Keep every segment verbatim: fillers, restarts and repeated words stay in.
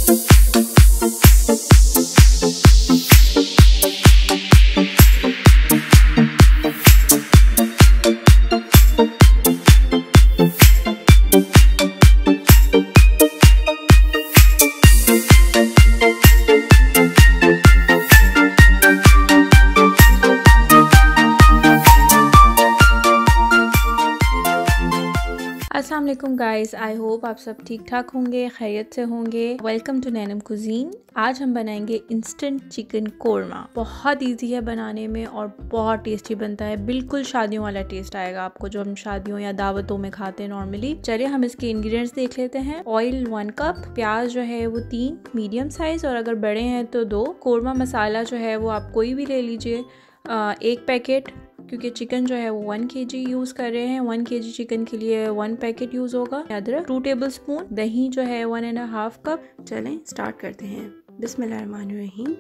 अस्सलाम वालेकुम guys, I hope आप सब ठीक ठाक होंगे, खैरियत से होंगे। Welcome to Nainam cuisine. आज हम बनाएंगे इंस्टेंट चिकन कोरमा। बहुत इजी है बनाने में और बहुत टेस्टी बनता है। बिल्कुल शादियों वाला टेस्ट आएगा आपको, जो हम शादियों या दावतों में खाते हैं नॉर्मली। चलिए हम इसके इंग्रेडिएंट्स देख लेते हैं। ऑयल वन कप, प्याज जो है वो तीन मीडियम साइज और अगर बड़े हैं तो दो। कोरमा मसाला जो है वो आप कोई भी ले लीजिए, एक पैकेट, क्योंकि चिकन जो है वो वन केजी यूज़ कर रहे हैं। वन केजी चिकन के लिए वन पैकेट यूज़ होगा। अदरक टू टेबल स्पून, दही जो है वन एंड हाफ कप। चलें स्टार्ट करते हैं। बिस्मिल्लाहिर्रहमानिर्रहीम।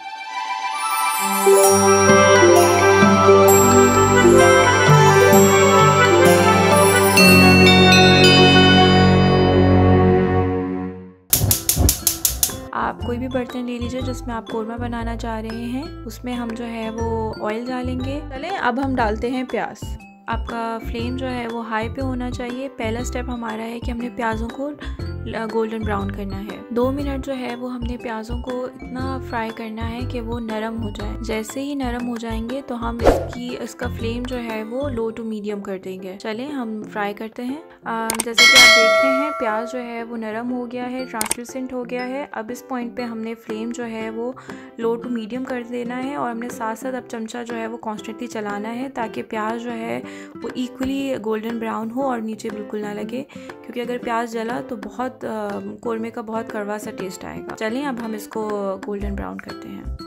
आप कोई भी बर्तन ले लीजिए जिसमें आप कोरमा बनाना चाह रहे हैं। उसमें हम जो है वो ऑयल डालेंगे। चलें अब हम डालते हैं प्याज। आपका फ्लेम जो है वो हाई पे होना चाहिए। पहला स्टेप हमारा है कि हमने प्याज़ों को गोल्डन ब्राउन करना है। दो मिनट जो है वो हमने प्याज़ों को इतना फ्राई करना है कि वो नरम हो जाए। जैसे ही नरम हो जाएंगे तो हम इसकी इसका फ्लेम जो है वो लो टू मीडियम कर देंगे। चलें हम फ्राई करते हैं। आ, जैसे कि आप देख रहे हैं प्याज जो है वो नरम हो गया है, ट्रांसलूसेंट हो गया है। अब इस पॉइंट पे हमने फ्लेम जो है वो लो टू मीडियम कर देना है और हमने साथ साथ अब चमचा जो है वो कॉन्स्टेंटली चलाना है ताकि प्याज जो है वो इक्वली गोल्डन ब्राउन हो और नीचे बिल्कुल ना लगे, क्योंकि अगर प्याज जला तो बहुत कोरमे का बहुत कड़वा सा टेस्ट आएगा। चलें अब हम इसको गोल्डन ब्राउन करते हैं।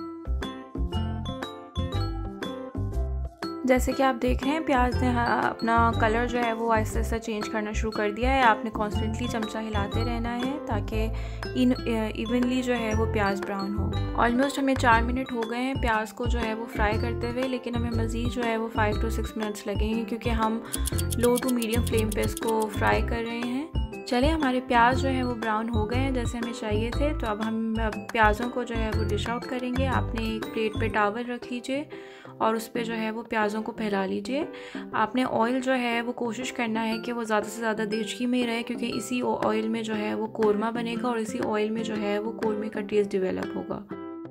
जैसे कि आप देख रहे हैं प्याज ने अपना कलर जो है वो आहिस्ता आहिस्ता चेंज करना शुरू कर दिया है। आपने कॉन्स्टेंटली चमचा हिलाते रहना है ताकि इन इवनली जो है वो प्याज ब्राउन हो। ऑलमोस्ट हमें चार मिनट हो गए हैं प्याज को जो है वो फ्राई करते हुए, लेकिन हमें मज़ीद जो है वो फाइव टू सिक्स मिनट्स लगेंगे क्योंकि हम लो टू मीडियम फ्लेम पे इसको फ्राई कर रहे हैं। चलिए हमारे प्याज जो है वो ब्राउन हो गए हैं जैसे हमें चाहिए थे। तो अब हम प्याज़ों को जो है वो डिश आउट करेंगे। आपने एक प्लेट पे टॉवल रख लीजिए और उस पर जो है वो प्याज़ों को फैला लीजिए। आपने ऑयल जो है वो कोशिश करना है कि वो ज़्यादा से ज़्यादा देचकी में ही रहे, क्योंकि इसी ऑयल में जो है वो कोरमा बनेगा और इसी ऑयल में जो है वो कोरमे का टेस्ट डेवलप होगा।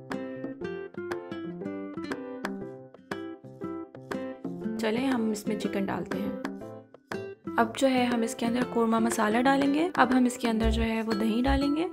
चलें हम इसमें चिकन डालते हैं। अब जो है हम इसके अंदर कोरमा मसाला डालेंगे। अब हम इसके अंदर जो है वो दही डालेंगे।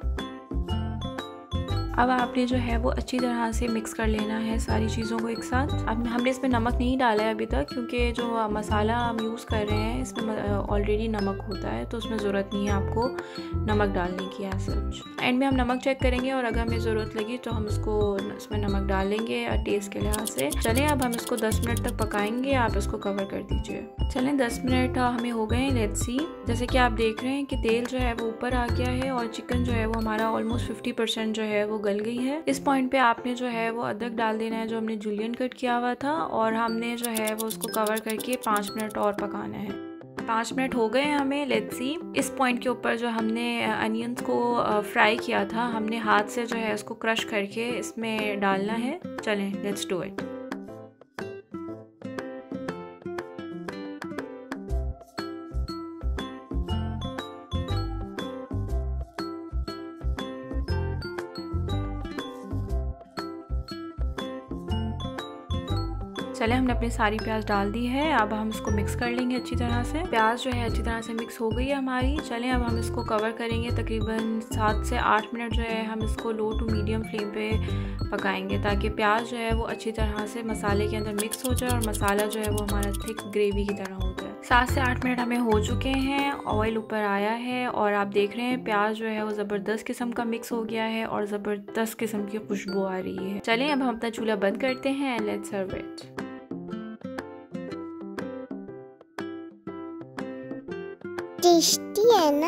अब आपने जो है वो अच्छी तरह से मिक्स कर लेना है सारी चीज़ों को एक साथ। अब हमने इसमें नमक नहीं डाला है अभी तक, क्योंकि जो मसाला हम यूज़ कर रहे हैं इसमें ऑलरेडी नमक होता है, तो उसमें ज़रूरत नहीं है आपको नमक डालने की एज सच। एंड में हम नमक चेक करेंगे और अगर हमें ज़रूरत लगी तो हम इसको इसमें नमक डालेंगे टेस्ट के लिहाज से। चलें अब हम इसको दस मिनट तक पकाएंगे। आप इसको कवर कर दीजिए। चलें दस मिनट हमें हो गए हैं। Let's see. जैसे कि आप देख रहे हैं कि तेल जो है वो ऊपर आ गया है और चिकन जो है वो हमारा ऑलमोस्ट फिफ्टी परसेंट जो है वो गल गई है। इस पॉइंट पे आपने जो है वो अदरक डाल देना है जो हमने जूलियन कट किया हुआ था, और हमने जो है वो उसको कवर करके पाँच मिनट और पकाना है। पाँच मिनट हो गए हैं हमें। Let's see. इस पॉइंट के ऊपर जो हमने अनियंस को फ्राई किया था, हमने हाथ से जो है उसको क्रश करके इसमें डालना है। चलें लेट्स डू इट। चले हमने अपनी सारी प्याज डाल दी है। अब हम इसको मिक्स कर लेंगे अच्छी तरह से। प्याज जो है अच्छी तरह से मिक्स हो गई है हमारी। चलें अब हम इसको कवर करेंगे। तकरीबन सात से आठ मिनट जो है हम इसको लो टू मीडियम फ्लेम पे पकाएंगे ताकि प्याज जो है वो अच्छी तरह से मसाले के अंदर मिक्स हो जाए और मसाला जो है वो हमारा थिक ग्रेवी की तरह हो जाए। सात से आठ मिनट हमें हो चुके हैं। ऑयल ऊपर आया है और आप देख रहे हैं प्याज जो है वो ज़बरदस्त किस्म का मिक्स हो गया है और ज़बरदस्त किस्म की खुशबू आ रही है। चलें अब हम अपना चूल्हा बंद करते हैं and let's serve it. Tasty है ना?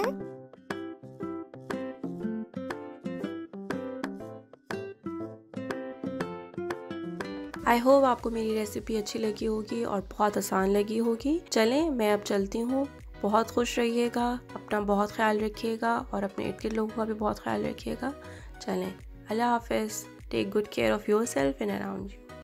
आई होप आपको मेरी रेसिपी अच्छी लगी होगी और बहुत आसान लगी होगी। चलें मैं अब चलती हूँ। बहुत खुश रहिएगा, अपना बहुत ख्याल रखिएगा और अपने इर्द गिर्द लोगों का भी बहुत ख्याल रखिएगा। चलें, अल्लाह हाफ़िज़। Take good care of your self and around you.